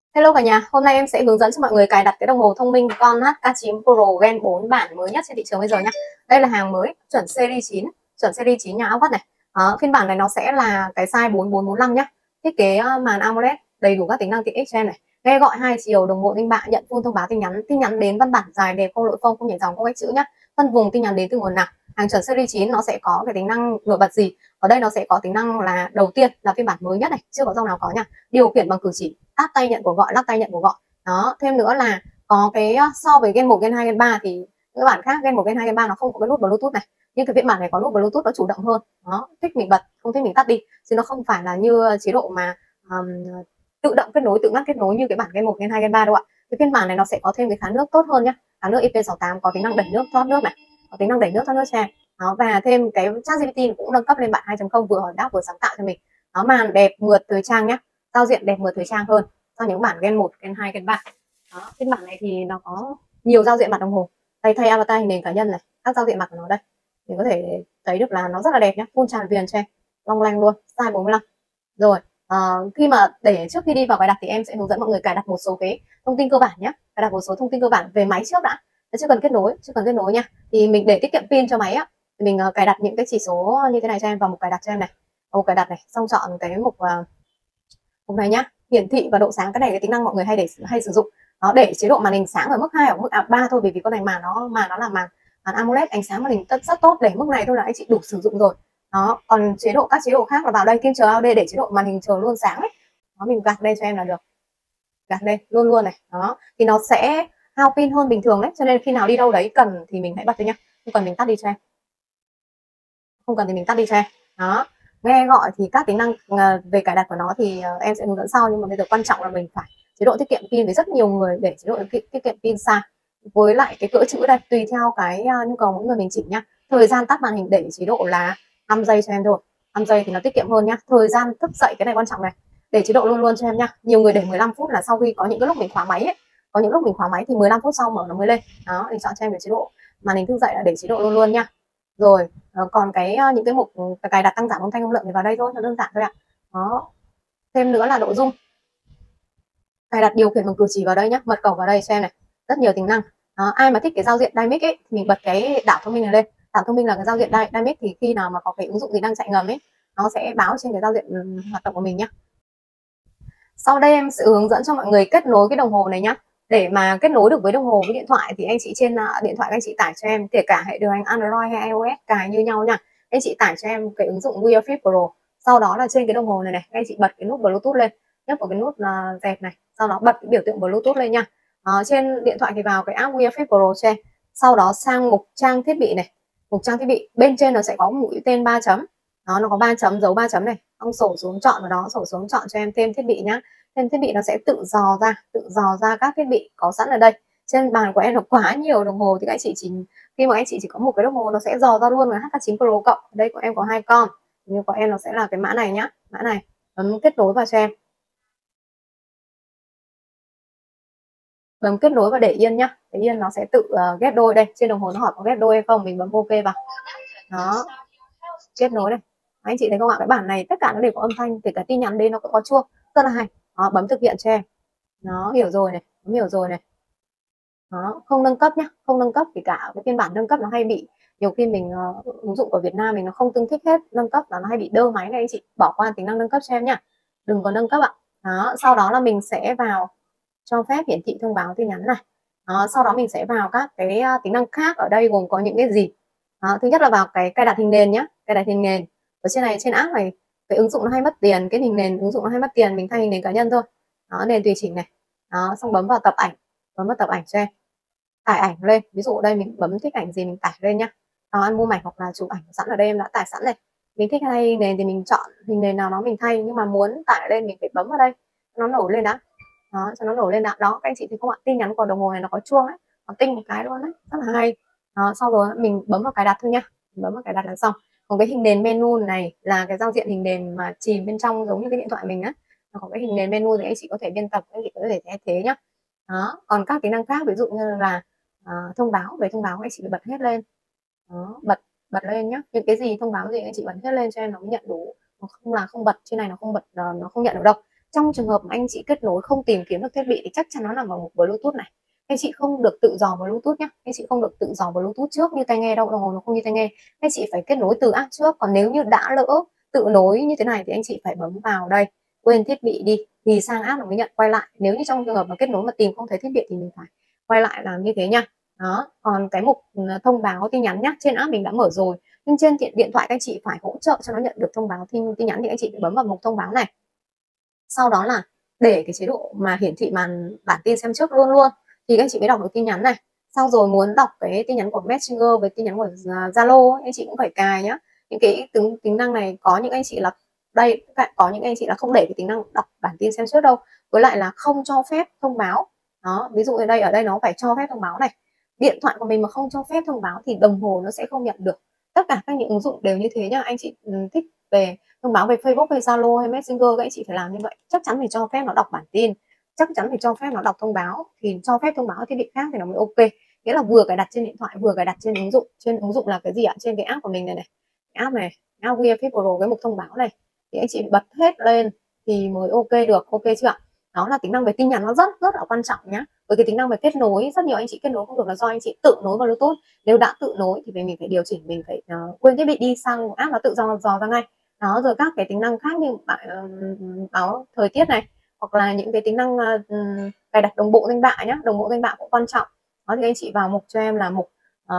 Hello cả nhà, hôm nay em sẽ hướng dẫn cho mọi người cài đặt cái đồng hồ thông minh con HK9 Pro Gen 4 bản mới nhất trên thị trường bây giờ nhé. Đây là hàng mới chuẩn series 9, chuẩn series 9 nhà Outwatt này. Phiên bản này nó sẽ là cái size 4445 nhé. Thiết kế màn AMOLED, đầy đủ các tính năng tiện ích cho em này. Nghe gọi hai chiều, đồng hồ linh bạ, nhận full thông báo tin nhắn đến văn bản dài đẹp, không lỗi phông, không nhảy dòng, không cách chữ nhé. Phân vùng tin nhắn đến từ nguồn nào. Hàng chuẩn series 9 nó sẽ có cái tính năng nổi bật gì? Ở đây nó sẽ có tính năng là đầu tiên là phiên bản mới nhất này, chưa có dòng nào có nha. Điều khiển bằng cử chỉ, tap tay nhận cuộc gọi, lắc tay nhận cuộc gọi. Đó, thêm nữa là có cái so với Gen 1, Gen 2, Gen 3 thì các bản khác Gen 1, Gen 2, Gen 3 nó không có cái nút Bluetooth này, nhưng cái phiên bản này có nút Bluetooth, nó chủ động hơn. Đó, thích mình bật, không thích mình tắt đi, chứ nó không phải là như chế độ mà um, tự động kết nối, tự ngắt kết nối như cái bản Gen 1, Gen 2, Gen 3 đâu ạ. Cái phiên bản này nó sẽ có thêm cái kháng nước tốt hơn nhá, kháng nước IP68, có tính năng đẩy nước thoát nước này, có tính năng đẩy nước thoát nước cho em. Đó, và thêm cái ChatGPT cũng nâng cấp lên bản 2.0, vừa hỏi đáp vừa sáng tạo cho mình. Nó màn đẹp, mượt, thời trang nhá, giao diện đẹp, mượt, thời trang hơn so những bản Gen 1, Gen 2, Gen 3. Đó, phiên bản này thì nó có nhiều giao diện mặt đồng hồ, thay avatar hình nền cá nhân này, các giao diện mặt của nó đây thì có thể thấy được là nó rất là đẹp nhé, full tràn viền cho em, long lanh luôn, size 45. Rồi khi mà trước khi đi vào cài đặt thì em sẽ hướng dẫn mọi người cài đặt một số cái thông tin cơ bản nhé, cài đặt một số thông tin cơ bản về máy trước đã, chưa cần kết nối nha. Thì mình để tiết kiệm pin cho máy á, thì mình cài đặt những cái chỉ số như thế này cho em vào mục cài đặt cho em này, mục cài đặt này, xong chọn cái mục này nhá, hiển thị và độ sáng. Cái này cái tính năng mọi người hay sử dụng. Đó, để chế độ màn hình sáng ở mức 2 hoặc mức 3 thôi, vì con này màn nó là màn AMOLED, ánh sáng màn hình rất tốt, để mức này thôi là anh chị đủ sử dụng rồi. Đó, còn các chế độ khác là vào đây kim chờ AOD để chế độ màn hình chờ luôn sáng ấy. Đó, mình gạt đây cho em là được, gạt đây luôn luôn này. Đó thì nó sẽ hao pin hơn bình thường đấy, cho nên khi nào đi đâu đấy cần thì mình hãy bật thôi nhá, không cần mình tắt đi cho em, Đó, nghe gọi thì các tính năng về cài đặt của nó thì em sẽ hướng dẫn sau, nhưng mà bây giờ quan trọng là mình phải chế độ tiết kiệm pin, với rất nhiều người để chế độ tiết kiệm pin xa. Với lại cái cỡ chữ đây tùy theo cái nhu cầu mỗi người mình chỉnh nhá. Thời gian tắt màn hình để chế độ là 5 giây cho em thôi, 5 giây thì nó tiết kiệm hơn nhá. Thời gian thức dậy, cái này quan trọng này, để chế độ luôn luôn cho em nhá. Nhiều người để 15 phút là sau khi có những cái lúc mình khóa máy ấy, có những lúc mình khóa máy thì 15 phút sau mở nó mới lên. Đó, mình chọn cho em về chế độ màn hình thức dậy là để chế độ luôn luôn nhá. Rồi còn những cái mục cài đặt tăng giảm âm thanh âm lượng thì vào đây thôi, nó đơn giản thôi ạ. Đó, thêm nữa là nội dung cài đặt điều khiển bằng cử chỉ vào đây nhá, mật khẩu vào đây cho em này, rất nhiều tính năng. Đó, ai mà thích cái giao diện Dynamic ấy thì mình bật cái đảo thông minh này lên. Đảo thông minh là cái giao diện Dynamic, thì khi nào mà có cái ứng dụng gì đang chạy ngầm ấy, nó sẽ báo trên cái giao diện hoạt động của mình nhá. Sau đây em sẽ hướng dẫn cho mọi người kết nối cái đồng hồ này nhá. Để mà kết nối được với đồng hồ với điện thoại thì anh chị trên điện thoại anh chị tải cho em, kể cả hệ điều hành Android hay iOS cài như nhau nha. Anh chị tải cho em cái ứng dụng Wear Fit Pro. Sau đó là trên cái đồng hồ này anh chị bật cái nút Bluetooth lên, nhấp vào cái nút dẹp này, sau đó bật cái biểu tượng Bluetooth lên nha. Trên điện thoại thì vào cái app Wear Fit Pro cho em. Sau đó sang mục trang thiết bị này, mục trang thiết bị bên trên nó sẽ có mũi tên 3 chấm. Đó, nó có 3 chấm, dấu 3 chấm này, ông sổ xuống chọn vào đó, sổ xuống chọn cho em thêm thiết bị nhá. Thêm thiết bị nó sẽ tự dò ra các thiết bị có sẵn ở đây. Trên bàn của em là quá nhiều đồng hồ, thì các anh chị khi mà anh chị chỉ có một cái đồng hồ nó sẽ dò ra luôn là HK9 Pro cộng. Ở đây của em có 2 con, nhưng của em nó sẽ là cái mã này nhá, mã này. Bấm kết nối vào cho em, bấm kết nối và để yên nhá, để yên nó sẽ tự ghép đôi. Đây trên đồng hồ nó hỏi có ghép đôi hay không, mình bấm ok vào. Đó, kết nối đây. Anh chị thấy không ạ, cái bản này tất cả nó đều có âm thanh, kể cả tin nhắn đến nó cũng có chuông, rất là hay. Đó, bấm thực hiện cho em. Nó hiểu rồi này, hiểu rồi này. Đó, không nâng cấp nhá, không nâng cấp, vì cả cái phiên bản nâng cấp nó hay bị, nhiều khi mình ứng dụng của Việt Nam mình nó không tương thích hết, nâng cấp là nó hay bị đơ máy này, anh chị bỏ qua tính năng nâng cấp cho em nhá, đừng có nâng cấp ạ. Đó, sau đó là mình sẽ vào cho phép hiển thị thông báo tin nhắn này. Đó, sau đó mình sẽ vào các cái tính năng khác. Ở đây gồm có những cái gì? Đó, thứ nhất là vào cái cài đặt hình nền nhá, cài đặt hình nền. Ở trên này, trên app này, cái ứng dụng nó hay mất tiền, cái hình nền ứng dụng nó hay mất tiền, mình thay hình nền cá nhân thôi. Đó, nền tùy chỉnh này. Đó, xong bấm vào tập ảnh, bấm vào tập ảnh cho em, tải ảnh lên. Ví dụ ở đây mình bấm thích ảnh gì mình tải lên nhá. Album ảnh hoặc là chụp ảnh sẵn ở đây em đã tải sẵn này. Mình thích thay hình nền thì mình chọn hình nền nào đó mình thay, nhưng mà muốn tải lên mình phải bấm vào đây nó nổi lên đã. Đó, cho nó nổi lên đã. Đó, các anh chị thấy không ạ, tin nhắn của đồng hồ này nó có chuông đấy, nó tinh một cái luôn đấy, rất là hay. Đó, sau rồi mình bấm vào cài đặt thôi nhá, bấm vào cài đặt là xong. Còn cái hình nền menu này là cái giao diện hình nền mà chìm bên trong, giống như cái điện thoại mình á. Nó có cái hình nền menu thì anh chị có thể biên tập, anh chị có thể thay thế nhá. Đó, còn các tính năng khác ví dụ như là thông báo, về thông báo anh chị bật hết lên. Đó, bật lên nhá, những cái gì thông báo gì anh chị bật hết lên cho em nó mới nhận đủ, không là không bật, trên này nó không bật, nó không nhận được đâu. Trong trường hợp mà anh chị kết nối không tìm kiếm được thiết bị thì chắc chắn nó nằm ở mục Bluetooth này. Anh chị không được tự dò Bluetooth nhé, anh chị không được tự dò Bluetooth trước như tai nghe đâu, đồng hồ nó không như tai nghe. Anh chị phải kết nối từ app trước, còn nếu như đã lỡ tự nối như thế này thì anh chị phải bấm vào đây quên thiết bị đi thì sang app nó mới nhận quay lại. Nếu như trong trường hợp mà kết nối mà tìm không thấy thiết bị thì mình phải quay lại làm như thế nha. Đó, còn cái mục thông báo tin nhắn nhá, trên app mình đã mở rồi, nhưng trên điện thoại các anh chị phải hỗ trợ cho nó nhận được thông báo tin nhắn thì anh chị phải bấm vào mục thông báo này. Sau đó là để cái chế độ mà hiển thị bản tin xem trước luôn luôn thì các anh chị mới đọc được tin nhắn này. Sau rồi muốn đọc cái tin nhắn của Messenger với tin nhắn của Zalo anh chị cũng phải cài nhá. Những cái tính năng này có những anh chị là đây, có những anh chị là không để cái tính năng đọc bản tin xem trước đâu, với lại là không cho phép thông báo. Đó, ví dụ ở đây nó phải cho phép thông báo này. Điện thoại của mình mà không cho phép thông báo thì đồng hồ nó sẽ không nhận được. Tất cả các những ứng dụng đều như thế nhá. Anh chị thích về thông báo về Facebook hay Zalo hay Messenger các anh chị phải làm như vậy, chắc chắn phải cho phép nó đọc bản tin, chắc chắn phải cho phép nó đọc thông báo, thì cho phép thông báo thiết bị khác thì nó mới ok. Nghĩa là vừa cài đặt trên điện thoại vừa cài đặt trên ứng dụng. Trên ứng dụng là cái gì ạ? Trên cái app của mình này này, app này, app Wear Fit Pro, cái mục thông báo này thì anh chị bật hết lên thì mới ok được, ok chưa ạ? Đó là tính năng về tin nhắn, nó rất là quan trọng nhá. Với cái tính năng về kết nối, rất nhiều anh chị kết nối không được là do anh chị tự nối vào Bluetooth. Nếu đã tự nối thì mình phải điều chỉnh, mình phải quên thiết bị đi sang app nó tự dò ra ngay. Đó, rồi các cái tính năng khác như báo thời tiết này, hoặc là những cái tính năng cài đặt đồng bộ danh bạ nhé, đồng bộ danh bạ cũng quan trọng. Đó thì anh chị vào mục cho em là mục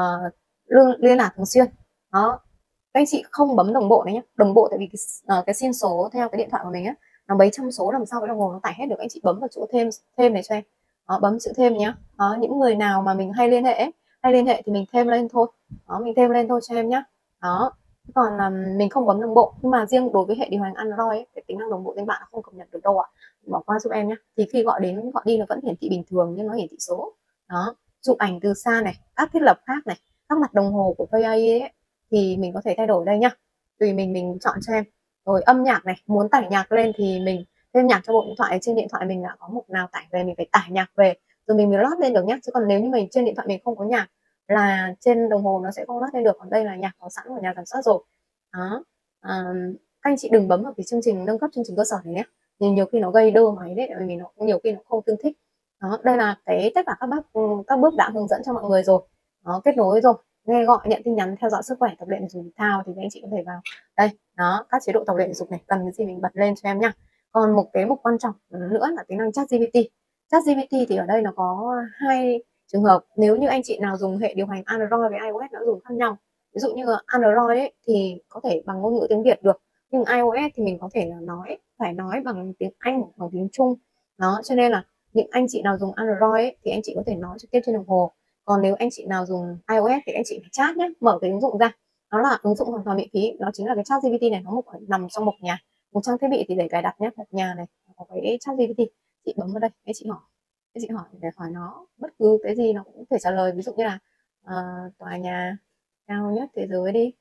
liên lạc thường xuyên. Đó, các anh chị không bấm đồng bộ này nhé, đồng bộ tại vì cái xin số theo cái điện thoại của mình á nó mấy trăm số, làm sao cái đồng hồ nó tải hết được. Anh chị bấm vào chỗ thêm này cho em. Đó, bấm chữ thêm nhé. Đó, những người nào mà mình hay liên hệ thì mình thêm lên thôi. Đó, mình thêm lên thôi cho em nhé. Đó, còn mình không bấm đồng bộ, nhưng mà riêng đối với hệ điều hành Android ấy, cái tính năng đồng bộ danh bạ không cập nhật được đâu ạ. Bỏ qua giúp em nhé. Thì khi gọi đến gọi đi nó vẫn hiển thị bình thường nhưng nó hiển thị số. Đó, chụp ảnh từ xa này, các thiết lập khác này, các mặt đồng hồ của Face AI ấy, thì mình có thể thay đổi đây nhá, tùy mình chọn cho em. Rồi âm nhạc này, muốn tải nhạc lên thì mình thêm nhạc cho bộ điện thoại. Trên điện thoại mình đã có mục nào tải về mình phải tải nhạc về rồi mình mới load lên được nhé, chứ còn nếu như mình trên điện thoại mình không có nhạc là trên đồng hồ nó sẽ không load lên được. Còn đây là nhạc có sẵn của nhà sản xuất rồi. Đó, các anh chị đừng bấm vào cái chương trình nâng cấp chương trình cơ sở này nhé, nhiều khi nó gây đơ máy đấy, vì nó nhiều khi nó không tương thích. Đó, đây là tất cả các bước đã hướng dẫn cho mọi người rồi. Đó, kết nối rồi, nghe gọi, nhận tin nhắn, theo dõi sức khỏe, tập luyện thể dục thể thao thì anh chị có thể vào đây. Đó, các chế độ tập luyện thể dục này, cần cái gì mình bật lên cho em nhá. Còn một cái mục quan trọng nữa là tính năng chat GPT. Chat GPT thì ở đây nó có hai trường hợp. Nếu như anh chị nào dùng hệ điều hành Android với iOS nó dùng khác nhau. Ví dụ như Android ấy, thì có thể bằng ngôn ngữ tiếng Việt được, nhưng iOS thì mình có thể là phải nói bằng tiếng Anh, bằng tiếng Trung. Đó, cho nên là những anh chị nào dùng Android ấy, thì anh chị có thể nói trực tiếp trên đồng hồ. Còn nếu anh chị nào dùng iOS thì anh chị phải chat nhé, mở cái ứng dụng ra. Nó là ứng dụng hoàn toàn miễn phí, đó chính là cái chat GPT này. Nó nằm trong một nhà, một trang thiết bị thì để cài đặt nhé. Một nhà này có cái chat GPT, chị bấm vào đây, anh chị hỏi để hỏi nó bất cứ cái gì nó cũng thể trả lời. Ví dụ như là tòa nhà cao nhất thế giới đi.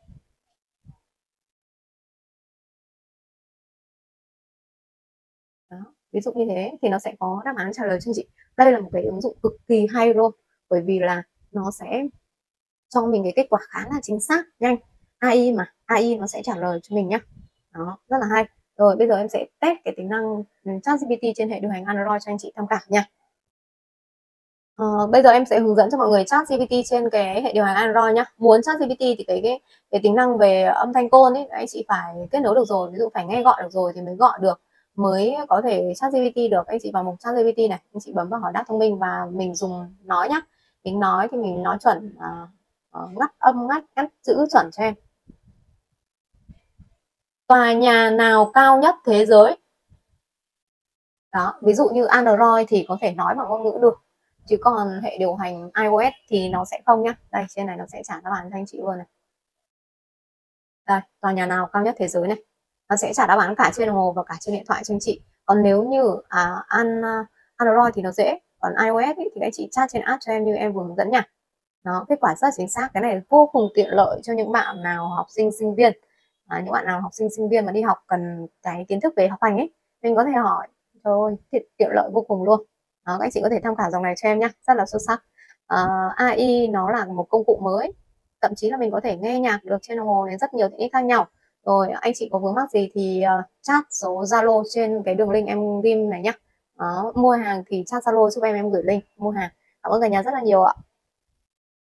Đó, ví dụ như thế thì nó sẽ có đáp án trả lời cho chị. Đây là một cái ứng dụng cực kỳ hay luôn, bởi vì là nó sẽ cho mình cái kết quả khá là chính xác, nhanh. AI mà, AI nó sẽ trả lời cho mình nhá. Đó, rất là hay. Rồi bây giờ em sẽ test cái tính năng ChatGPT trên hệ điều hành Android cho anh chị tham khảo nha. Bây giờ em sẽ hướng dẫn cho mọi người ChatGPT trên cái hệ điều hành Android nhá. Muốn ChatGPT thì cái tính năng về âm thanh call ấy anh chị phải kết nối được rồi, ví dụ phải nghe gọi được rồi thì mới gọi được, mới có thể ChatGPT được. Anh chị vào mục ChatGPT này, anh chị bấm vào hỏi đáp thông minh và mình dùng nói nhá. Mình nói thì mình nói chuẩn, ngắt âm ngắt chữ chuẩn cho em. Tòa nhà nào cao nhất thế giới? Đó, ví dụ như Android thì có thể nói bằng ngôn ngữ được, chứ còn hệ điều hành iOS thì nó sẽ không nhá. Đây, trên này nó sẽ trả đáp án cho anh chị luôn này. Đây, tòa nhà nào cao nhất thế giới này, nó sẽ trả đáp án cả trên đồng hồ và cả trên điện thoại cho anh chị. Còn nếu như Android thì nó dễ, còn iOS ý, thì anh chị chat trên app cho em như em vừa hướng dẫn nha. Đó, kết quả rất chính xác. Cái này vô cùng tiện lợi cho những bạn nào học sinh sinh viên, những bạn nào học sinh sinh viên mà đi học cần cái kiến thức về học hành ấy, mình có thể hỏi. Trời ơi, tiện lợi vô cùng luôn. Đó, các anh chị có thể tham khảo dòng này cho em nhé, rất là xuất sắc. AI nó là một công cụ mới, thậm chí là mình có thể nghe nhạc được trên đồng hồ đến rất nhiều tiện ích khác nhau. Rồi anh chị có vướng mắc gì thì chat số Zalo trên cái đường link em ghim này nhá. Đó, mua hàng thì chat Zalo giúp em gửi link mua hàng. Cảm ơn cả nhà rất là nhiều ạ.